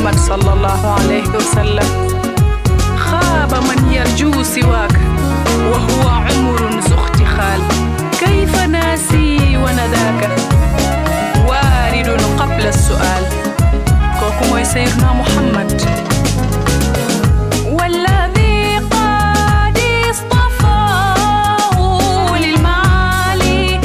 محمد صلى الله عليه وسلم. خاب من يرجو سواك وهو عمر ذو اختخال، كيف ناسي ونداك وارد قبل السؤال. كوكو موي سيدنا محمد. والذي قد اصطفاه للمعالي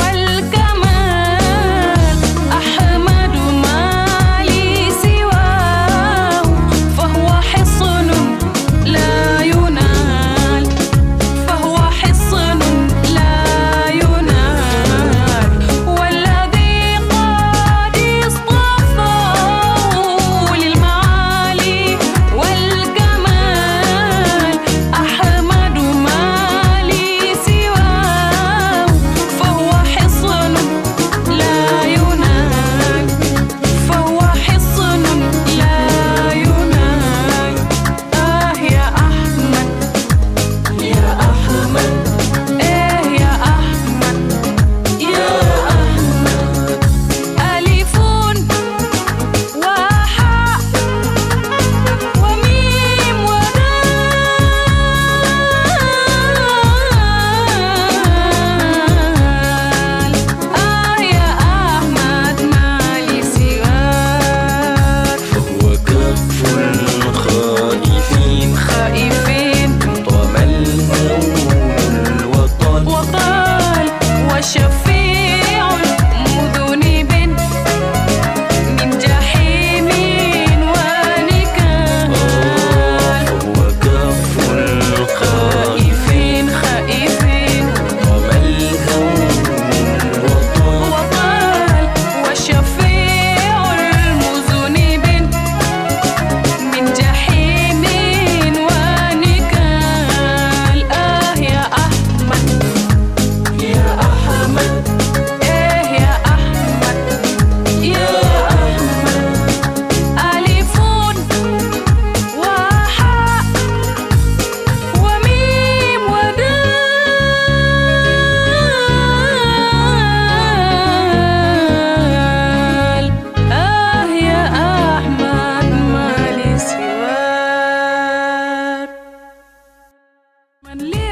والكمال، أحمد ما لي سواه، فهو حصن لا ينال، فهو حصن لا ينال. والذي قد اصطفاه للمعالي والكمال، أحمد ما لي سواه، فهو حصن لا ينال، فهو حصن لا ينال. يا أحمد يا أحمد، يا أحمد يا أحمد. ألف وحاء وميم ودال، يا أحمد ما لي سواك. فهو كف الخائفين خائفين طام الهول وطال، وطال، وشفيع المذنب من جحيم ونكال. فهو كف الخائفين خائفين طام الهول وطال، وطال، وشفيع المذنب من جحيم ونكال. يا أحمد يا أحمد يا أحمد يا أحمد. ألف وحاء وميم ودال، يا أحمد ما لي سواك. من لي